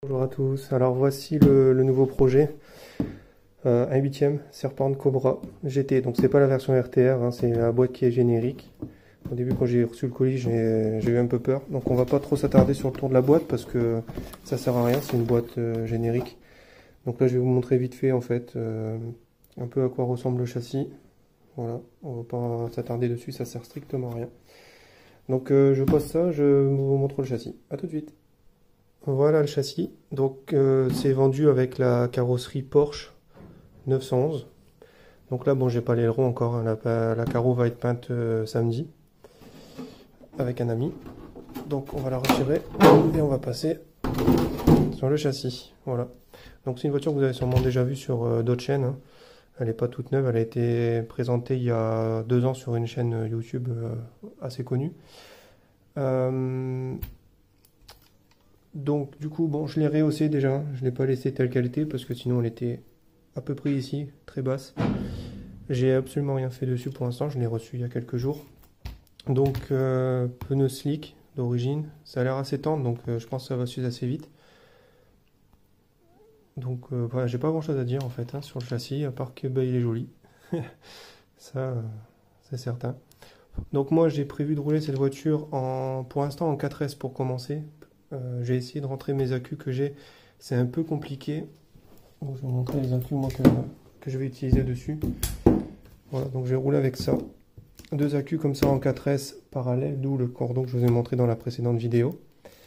Bonjour à tous, alors voici le nouveau projet, un huitième Serpent Cobra GT, donc c'est pas la version RTR, hein, c'est la boîte qui est générique. Au début quand j'ai reçu le colis j'ai eu un peu peur, donc on va pas trop s'attarder sur le tour de la boîte parce que ça sert à rien, c'est une boîte générique. Donc là je vais vous montrer vite fait en fait un peu à quoi ressemble le châssis, voilà, on va pas s'attarder dessus, ça sert strictement à rien. Donc je pose ça, je vous montre le châssis, à tout de suite. Voilà le châssis, donc c'est vendu avec la carrosserie Porsche 911. Donc là bon j'ai pas l'aileron encore, hein, la carreau va être peinte samedi avec un ami. Donc on va la retirer et on va passer sur le châssis. Voilà. Donc c'est une voiture que vous avez sûrement déjà vue sur d'autres chaînes, hein. Elle n'est pas toute neuve, elle a été présentée il y a 2 ans sur une chaîne YouTube assez connue. Donc du coup bon je l'ai rehaussée déjà, je ne l'ai pas laissée telle qu'elle était parce que sinon elle était à peu près ici, très basse. J'ai absolument rien fait dessus pour l'instant, je l'ai reçu il y a quelques jours. Donc pneu slick d'origine, ça a l'air assez tendre donc je pense que ça va s'user assez vite. Donc voilà, j'ai pas grand chose à dire en fait hein, sur le châssis, à part que bah, il est joli. Ça c'est certain. Donc moi j'ai prévu de rouler cette voiture pour l'instant en 4S pour commencer. J'ai essayé de rentrer mes accus que j'ai, c'est un peu compliqué. Donc, je vais vous montrer les accus moi, que je vais utiliser dessus. Voilà, donc je vais rouler avec ça. 2 accus comme ça en 4S parallèles, d'où le cordon que je vous ai montré dans la précédente vidéo.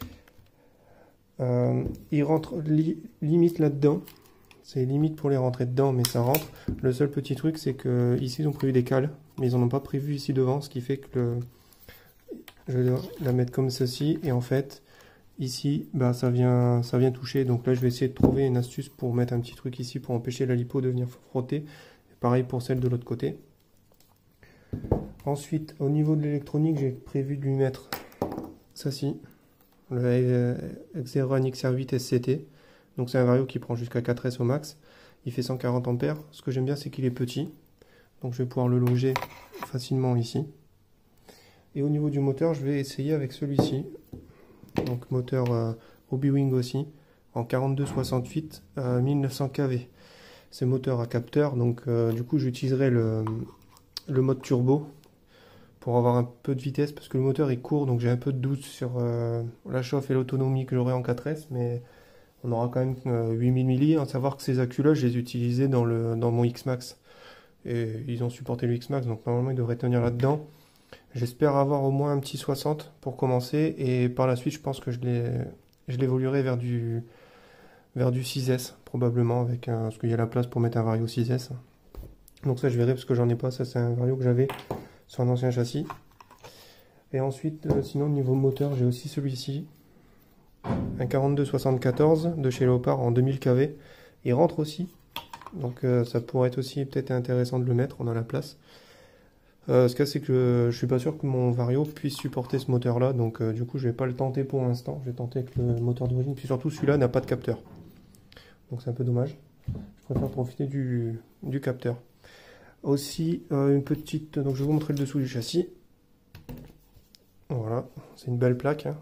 Ils rentrent limite là-dedans. C'est limite pour les rentrer dedans, mais ça rentre. Le seul petit truc, c'est que ici ils ont prévu des cales, mais ils n'en ont pas prévu ici devant, ce qui fait que je vais la mettre comme ceci. Et en fait, ici, bah, ça vient toucher. Donc là, je vais essayer de trouver une astuce pour mettre un petit truc ici pour empêcher la lipo de venir frotter. Et pareil pour celle de l'autre côté. Ensuite, au niveau de l'électronique, j'ai prévu de lui mettre ceci, le Xeron XR8 SCT. Donc c'est un vario qui prend jusqu'à 4S au max. Il fait 140 ampères. Ce que j'aime bien, c'est qu'il est petit. Donc je vais pouvoir le loger facilement ici. Et au niveau du moteur, je vais essayer avec celui-ci. Donc moteur Hobbywing aussi, en 4268 1900 kV. C'est moteur à capteur, donc du coup j'utiliserai le mode turbo pour avoir un peu de vitesse, parce que le moteur est court, donc j'ai un peu de doute sur la chauffe et l'autonomie que j'aurai en 4S, mais on aura quand même 8000 milli, à savoir que ces accus là je les utilisais dans mon X-Max, et ils ont supporté le X-Max, donc normalement ils devraient tenir là-dedans. J'espère avoir au moins un petit 60 pour commencer, et par la suite je pense que je l'évoluerai vers du 6S probablement, parce qu'il y a la place pour mettre un Vario 6S. Donc ça je verrai parce que j'en ai pas, ça c'est un Vario que j'avais sur un ancien châssis. Et ensuite sinon niveau moteur j'ai aussi celui-ci, un 4274 de chez Léopard en 2000 kV. Il rentre aussi, donc ça pourrait être aussi peut-être intéressant de le mettre, on a la place. Ce cas c'est que je suis pas sûr que mon Vario puisse supporter ce moteur là, donc du coup je vais pas le tenter pour l'instant, je vais tenter avec le moteur d'origine, puis surtout celui-là n'a pas de capteur, donc c'est un peu dommage, je préfère profiter du capteur. Aussi une petite, donc je vais vous montrer le dessous du châssis, voilà, c'est une belle plaque, hein.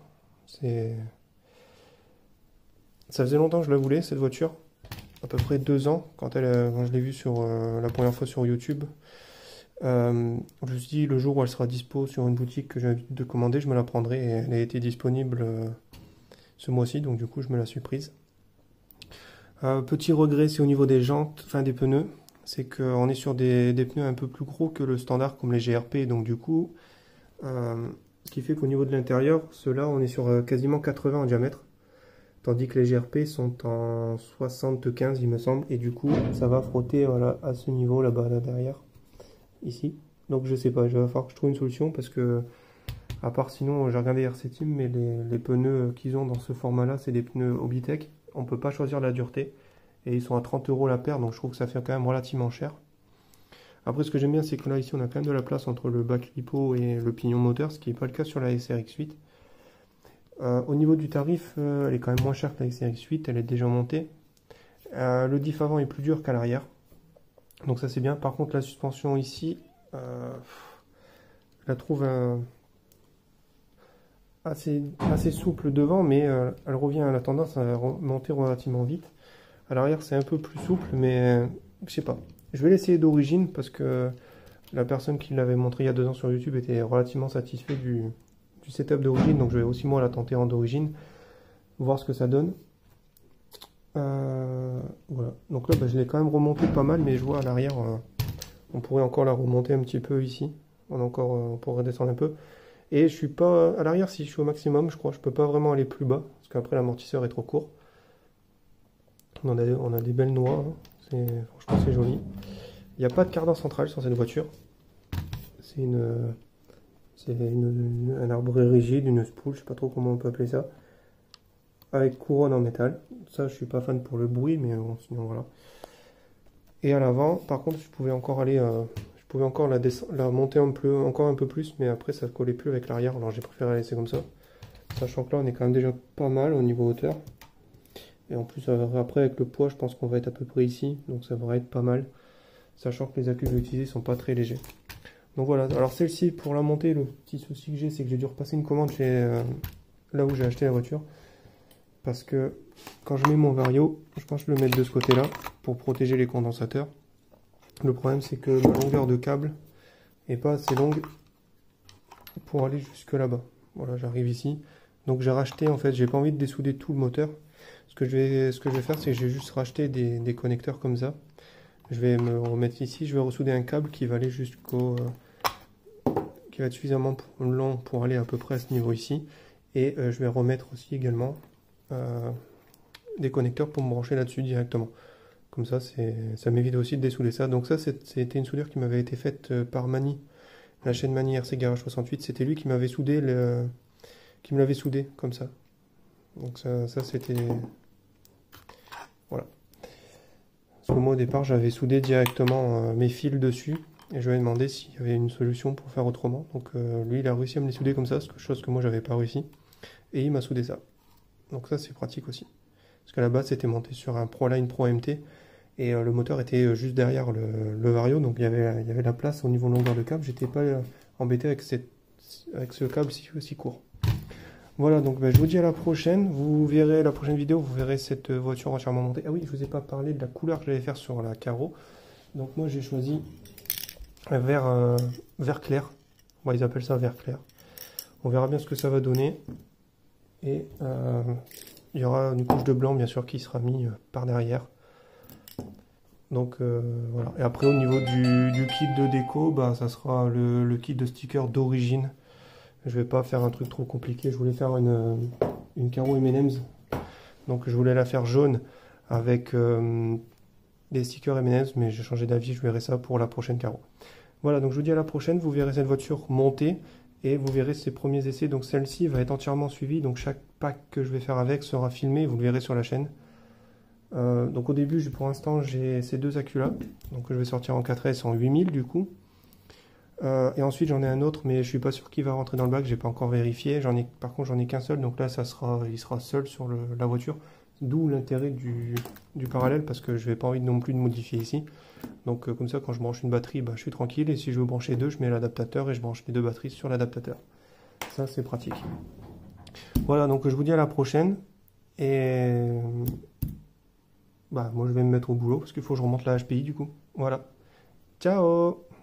Ça faisait longtemps que je la voulais cette voiture, à peu près 2 ans, quand je l'ai vue la première fois sur YouTube. Je me suis dit le jour où elle sera dispo sur une boutique que j'ai envie de commander, je me la prendrai, et elle a été disponible ce mois-ci, donc du coup je me la suis prise. Petit regret, c'est au niveau des jantes, enfin des pneus, c'est qu'on est sur des pneus un peu plus gros que le standard comme les GRP, donc du coup ce qui fait qu'au niveau de l'intérieur, ceux-là on est sur quasiment 80 en diamètre, tandis que les GRP sont en 75 il me semble, et du coup ça va frotter voilà, à ce niveau là-bas, là derrière. Ici, donc je sais pas, il va falloir que je trouve une solution, parce que à part sinon j'ai regardé RC Team, mais les pneus qu'ils ont dans ce format là c'est des pneus Hobbytech, on peut pas choisir la dureté et ils sont à 30 € la paire, donc je trouve que ça fait quand même relativement cher. Après ce que j'aime bien c'est que là ici on a quand même de la place entre le bac lipo et le pignon moteur, ce qui n'est pas le cas sur la SRX8. Au niveau du tarif, elle est quand même moins chère que la SRX8, elle est déjà montée. Le diff avant est plus dur qu'à l'arrière, donc ça c'est bien. Par contre la suspension ici, je la trouve un assez souple devant, mais elle revient à la tendance à monter relativement vite. À l'arrière, c'est un peu plus souple, mais je sais pas. Je vais l'essayer d'origine parce que la personne qui l'avait montré il y a 2 ans sur YouTube était relativement satisfait du setup d'origine, donc je vais aussi moi la tenter en d'origine, voir ce que ça donne. Voilà, donc là je l'ai quand même remonté pas mal, mais je vois à l'arrière, on pourrait encore la remonter un petit peu ici, on pourrait redescendre un peu. Et je suis pas à l'arrière, si je suis au maximum, je crois, je peux pas vraiment aller plus bas, parce qu'après l'amortisseur est trop court. On a des belles noix, hein. Franchement c'est joli. Il n'y a pas de cardan central sur cette voiture. C'est un arbre rigide, une spool, je sais pas trop comment on peut appeler ça. Avec couronne en métal. Ça, je suis pas fan pour le bruit, mais bon, sinon voilà. Et à l'avant, par contre, je pouvais encore la monter encore un peu plus, mais après ça ne collait plus avec l'arrière, alors j'ai préféré la laisser comme ça. Sachant que là, on est quand même déjà pas mal au niveau hauteur. Et en plus, après, avec le poids, je pense qu'on va être à peu près ici, donc ça devrait être pas mal. Sachant que les accus que je vais utiliser sont pas très légers. Donc voilà, alors celle-ci, pour la monter, le petit souci que j'ai, c'est que j'ai dû repasser une commande là où j'ai acheté la voiture. Parce que quand je mets mon vario, je pense que je le mettre de ce côté-là pour protéger les condensateurs. Le problème, c'est que ma longueur de câble n'est pas assez longue pour aller jusque là-bas. Voilà, j'arrive ici. Donc j'ai racheté, en fait, j'ai pas envie de dessouder tout le moteur. Ce que je vais faire, c'est que je vais juste racheter des connecteurs comme ça. Je vais me remettre ici, je vais ressouder un câble qui va aller qui va être suffisamment long pour aller à peu près à ce niveau ici. Et je vais remettre aussi également des connecteurs pour me brancher là-dessus directement. Comme ça, ça m'évite aussi de dessouder ça. Donc ça, c'était une soudure qui m'avait été faite par Mani, la chaîne Mani RC Garage 68. C'était lui qui m'avait soudé qui me l'avait soudé comme ça. Donc ça c'était... Voilà. Parce que moi au départ, j'avais soudé directement mes fils dessus. Et je lui ai demandé s'il y avait une solution pour faire autrement. Donc lui, il a réussi à me les souder comme ça, chose que moi, j'avais pas réussi. Et il m'a soudé ça. Donc ça, c'est pratique aussi. Parce qu'à la base, c'était monté sur un Proline Pro MT. Et le moteur était juste derrière le Vario. Donc il y avait la place au niveau longueur de câble. J'étais pas embêté avec ce câble si court. Voilà, donc je vous dis à la prochaine. Vous verrez la prochaine vidéo, vous verrez cette voiture entièrement montée. Ah oui, je vous ai pas parlé de la couleur que j'allais faire sur la carreau. Donc moi, j'ai choisi un vert clair. Bon, ils appellent ça vert clair. On verra bien ce que ça va donner. Et il y aura une couche de blanc, bien sûr, qui sera mise par derrière. Donc voilà. Et après, au niveau du kit de déco, bah, ça sera le kit de stickers d'origine. Je vais pas faire un truc trop compliqué. Je voulais faire une carreau M&M's. Donc je voulais la faire jaune avec des stickers M&M's, mais j'ai changé d'avis. Je verrai ça pour la prochaine carreau. Voilà, donc je vous dis à la prochaine. Vous verrez cette voiture montée. Et vous verrez ses premiers essais, donc celle-ci va être entièrement suivie, donc chaque pack que je vais faire avec sera filmé, vous le verrez sur la chaîne. Donc au début, pour l'instant, j'ai ces 2 accus là, donc je vais sortir en 4S en 8000 du coup. Et ensuite j'en ai un autre, mais je suis pas sûr qu'il va rentrer dans le bac, j'ai pas encore vérifié. Par contre j'en ai qu'un seul, donc là il sera seul sur la voiture. D'où l'intérêt du parallèle, parce que je vais pas envie non plus de modifier ici. Donc comme ça, quand je branche une batterie, bah, je suis tranquille. Et si je veux brancher 2, je mets l'adaptateur et je branche les 2 batteries sur l'adaptateur. Ça, c'est pratique. Voilà, donc je vous dis à la prochaine. Et bah, moi, je vais me mettre au boulot parce qu'il faut que je remonte la HPI du coup. Voilà. Ciao!